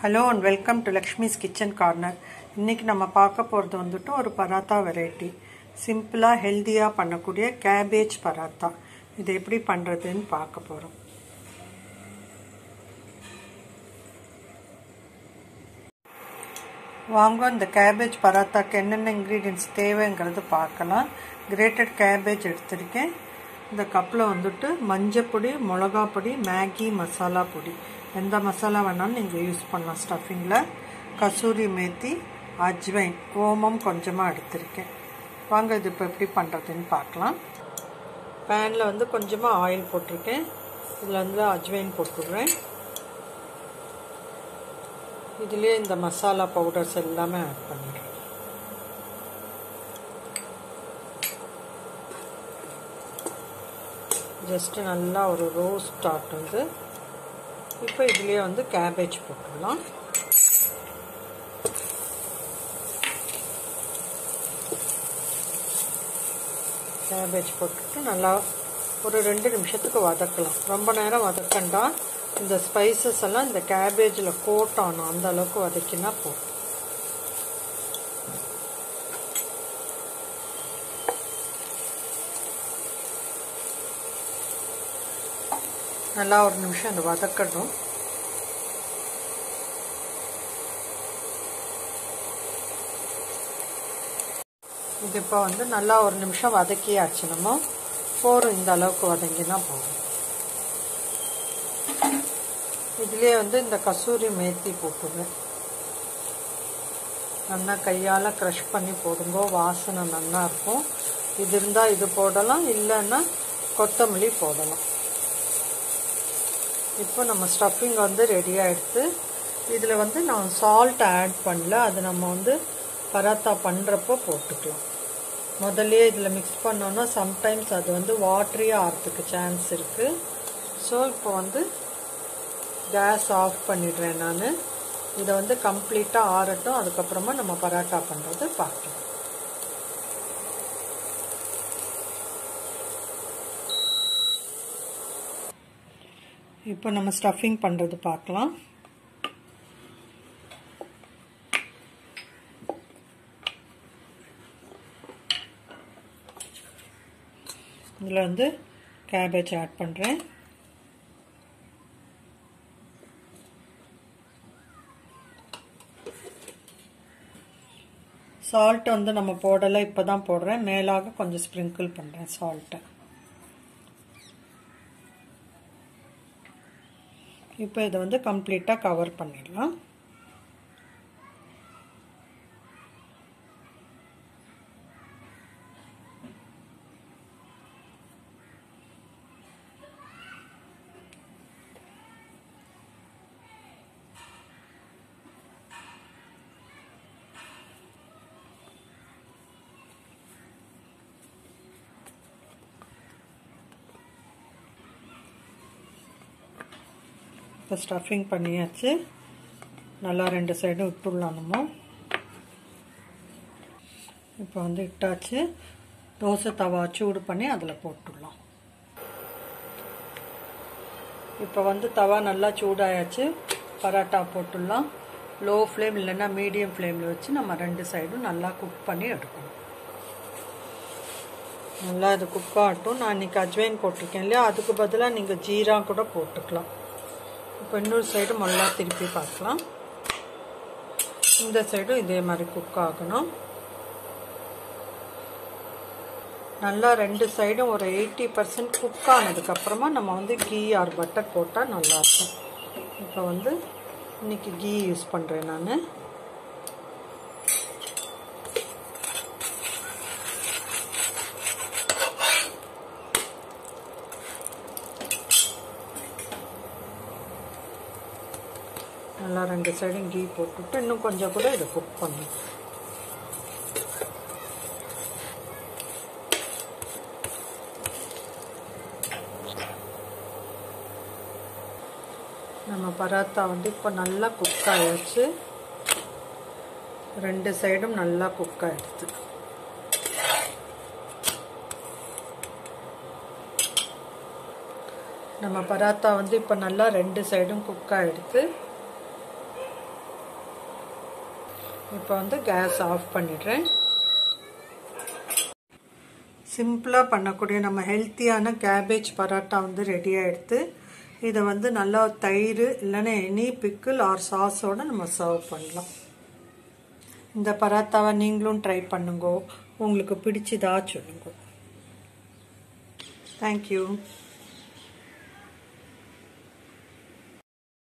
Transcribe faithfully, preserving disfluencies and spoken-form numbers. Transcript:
Hello and welcome to Lakshmi's Kitchen Corner. இன்னைக்கு நம்ம பார்க்க போறது வந்துட்டு ஒரு பராத்தா வெரைட்டி. சிம்பிளா ஹெல்தியா பண்ணக்கூடிய cabbage பராத்தா. இது எப்படி பண்றதுன்னு பார்க்க போறோம். வாங்க இந்த cabbage பராத்தாக்கு என்னென்ன ingredients தேவைங்கிறது பார்க்கலாம். grated cabbage எடுத்துர்க்கேன். இந்த கப்ல வந்துட்டு மஞ்சள் பொடி, மிளகாய் பொடி, மேகி மசாலா பொடி. எந்த மசாலா வேணாலும் நீங்க யூஸ் பண்ணலாம் ஸ்டஃபிங்ல. கசூரி மேத்தி, அஜ்வைன், ஓமம் கொஞ்சமா எடுத்துர்க்கேன். வாங்க இது இப்ப எப்படி பண்றதுன்னு பார்க்கலாம். panல வந்து கொஞ்சமா ஆயில் போட்டுர்க்கேன். இதுல வந்து அஜ்வைன் போட்டுறேன். இதுலயே இந்த மசாலா பவுடர்ஸ் எல்லாமே ஆட் பண்ணிடுறேன். ஜஸ்ட் நல்லா ஒரு ரோஸ்ட் ஆகுது. இப்போ இதுலயே வந்து cabbage போட்டுடலாம். cabbage போட்டுட்டு நல்லா ஒரு ரெண்டு நிமிஷத்துக்கு வதக்கலாம். ரொம்ப நேரம் வதக்கண்டா இந்த ஸ்பைசஸ் எல்லாம் இந்த cabbageல கோட் ஆகணும். அந்த அளவுக்கு வதக்கினா போதும். நல்லா ஒரு நிமிஷம் அந்த வதக்கணும். இது இப்போ வந்து நல்லா ஒரு நிமிஷம் வதக்கியாச்சு. நம்ம போரும் இந்த அளவுக்கு வதங்கினா போதும். இதுலயே வந்து இந்த கசூரி மேத்தி போட்டுருவேன். நல்லா கையால க்ரஷ் பண்ணி போடுங்க. வாசனை நல்லா இருக்கும். இது இருந்தா இது போடலாம், இல்லைன்னா கொத்தமல்லி போடலாம். இப்போ நம்ம ஸ்டஃபிங் வந்து ரெடி ஆயிடுச்சு. இதில் வந்து நான் சால்ட் ஆட் பண்ணல. அது நம்ம வந்து பராத்தா பண்ணுறப்போ போட்டுக்கலாம். முதல்ல இதில் மிக்ஸ் பண்ணோன்னா சம்டைம்ஸ் அது வந்து வாட்டரியாக ஆகிறதுக்கு சான்ஸ் இருக்குது. ஸோ இப்போ வந்து கேஸ் ஆஃப் பண்ணிடுறேன் நான். இதை வந்து கம்ப்ளீட்டாக ஆறட்டும். அதுக்கப்புறமா நம்ம பராட்டா பண்ணுறது பார்க்கலாம். இப்போ நம்ம ஸ்டஃபிங் பண்ணுறது பார்க்கலாம். இதில் வந்து கேபேஜ் ஆட் பண்ணுறேன். சால்ட் வந்து நம்ம போடலை, இப்போ தான் போடுறேன். மேலாக கொஞ்சம் ஸ்ப்ரிங்கிள் பண்ணுறேன் சால்ட்டை. இப்போ இதை வந்து கம்ப்ளீட்டாக கவர் பண்ணிடலாம். இப்போ ஸ்டஃபிங் பண்ணியாச்சு. நல்லா ரெண்டு சைடும் விட்டுடலாம் நம்ம. இப்போ வந்து இட்டாச்சு. தோசை தவா சூடு பண்ணி அதில் போட்டுடலாம். இப்போ வந்து தவா நல்லா சூடாயாச்சு. பராட்டா போட்டுடலாம். லோ ஃப்ளேம் இல்லைன்னா மீடியம் ஃப்ளேமில் வச்சு நம்ம ரெண்டு சைடும் நல்லா குக் பண்ணி எடுக்கணும். நல்லா இது குக் ஆகட்டும். நான் இன்னைக்கு அஜ்வைன் போட்டிருக்கேன் இல்லையா, அதுக்கு பதிலாக நீங்கள் ஜீரா கூட போட்டுக்கலாம். இப்போ இன்னொரு சைடு நல்லா திருப்பி பார்க்கலாம். இந்த சைடும் இதே மாதிரி குக் ஆகணும். நல்லா ரெண்டு சைடும் ஒரு எயிட்டி பர்சன்ட் குக் ஆனதுக்கப்புறமா நம்ம வந்து கீ ஆர் பட்டர் போட்டால் நல்லாயிருக்கும். இப்போ வந்து இன்னைக்கு கீ யூஸ் பண்ணுறேன் நான். நல்லா ரெண்டு சைடும் கீ போட்டுட்டு இன்னும் கொஞ்சம் கூட இதை குக் பண்ணணும். நம்ம பராத்தா வந்து இப்போ நல்லா குக் ஆயிடுச்சு. ரெண்டு சைடும் நல்லா குக் ஆயிடுச்சு. நம்ம பராத்தா வந்து இப்போ நல்லா ரெண்டு சைடும் குக் ஆயிடுச்சு. இப்போ வந்து கேஸ் ஆஃப் பண்ணிடுறேன். சிம்பிளாக பண்ணக்கூடிய நம்ம ஹெல்த்தியான கேபேஜ் பராட்டா வந்து ரெடி ஆகிடுது. இதை வந்து நல்லா தயிர் இல்லைன்னா எனி பிக்கிள் ஆர் சாஸோடு நம்ம சர்வ் பண்ணலாம். இந்த பராத்தாவை நீங்களும் ட்ரை பண்ணுங்க. உங்களுக்கு பிடிச்சதா சொல்லுங்க. தேங்க்யூ.